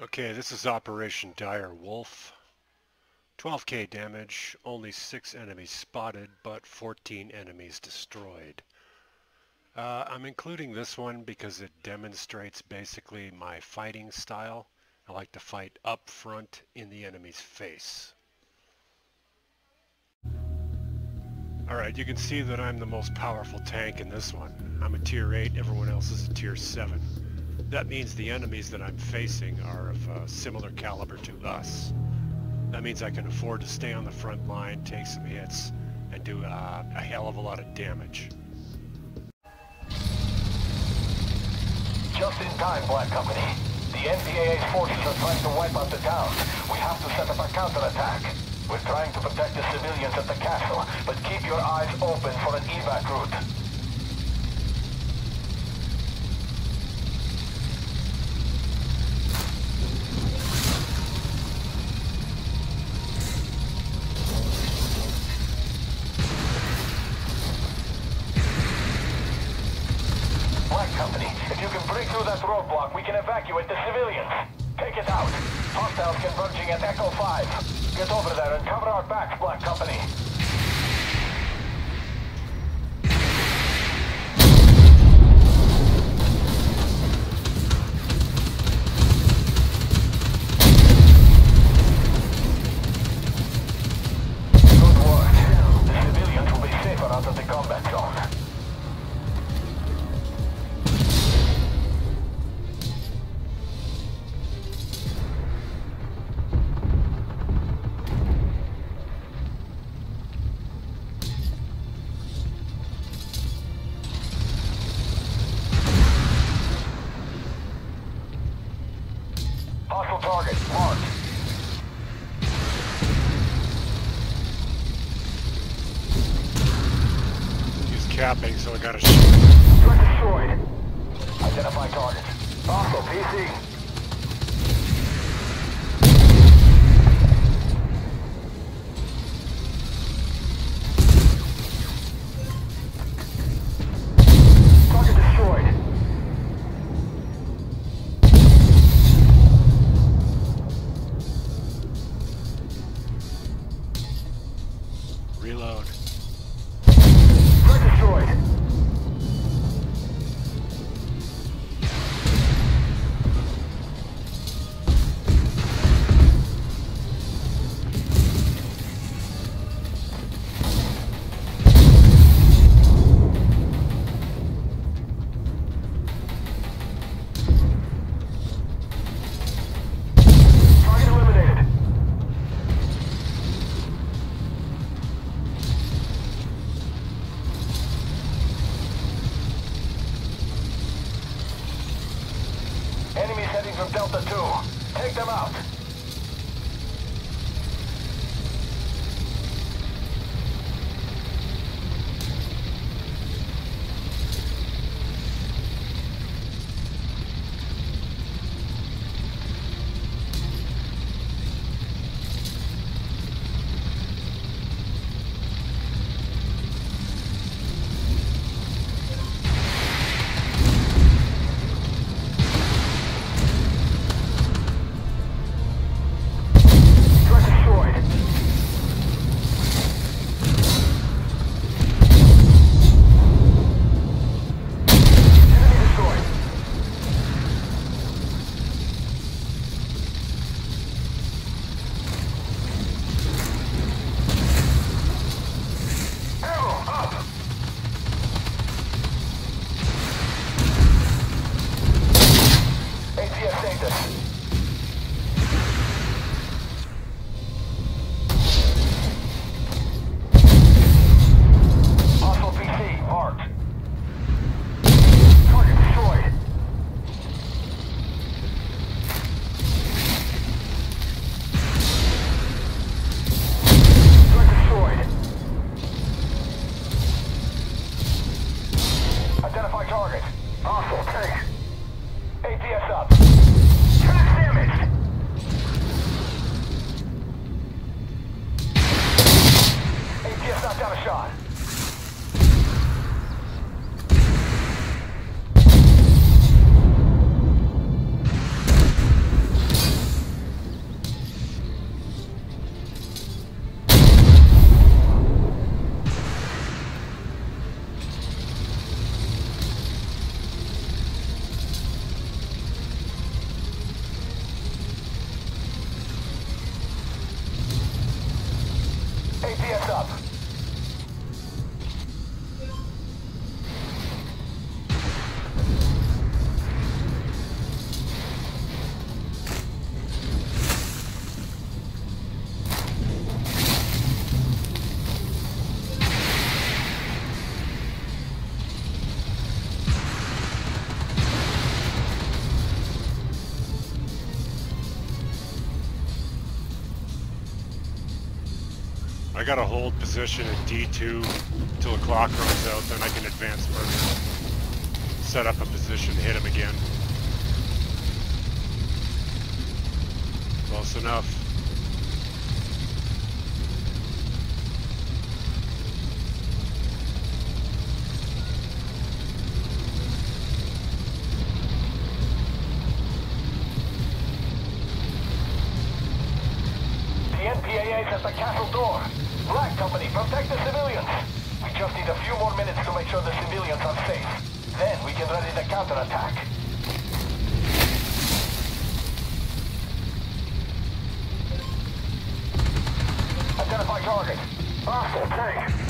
Okay, this is Operation Dire Wolf. 12k damage, only 6 enemies spotted, but 14 enemies destroyed. I'm including this one because it demonstrates basically my fighting style. I like to fight up front in the enemy's face. Alright, you can see that I'm the most powerful tank in this one. I'm a tier 8, everyone else is a tier 7. That means the enemies that I'm facing are of similar caliber to us. That means I can afford to stay on the front line, take some hits, and do a hell of a lot of damage. Just in time, Black Company. The NPAA's forces are trying to wipe out the town. We have to set up a counterattack. We're trying to protect the civilians at the castle, but keep your eyes open for an evac route. Company. If you can break through that roadblock, we can evacuate the civilians. Take it out. Hostiles converging at Echo 5. Get over there and cover our backs, Black Company. Good work. The civilians will be safer out of the combat zone. Hostile target, marked. He's capping, so I gotta shoot. Threat destroyed. Identify target. Hostile PC. Target destroyed. Reload. Threat destroyed. Target eliminated. Enemies heading from Delta 2. Take them out. Threat destroyed. Enemy destroyed. Arrow up. ATS status. Hostile PC, marked. Target destroyed. Threat destroyed. Identify target. Hostile tank. ATS up. Track damage. ATS knocked down a shot. I gotta hold position at D2 till the clock runs out, then I can advance further. Set up a position, hit him again. Close enough. The NPAA's at the castle door. Black Company, protect the civilians. We just need a few more minutes to make sure the civilians are safe. Then we can ready the counterattack. Identify target. Hostile tank.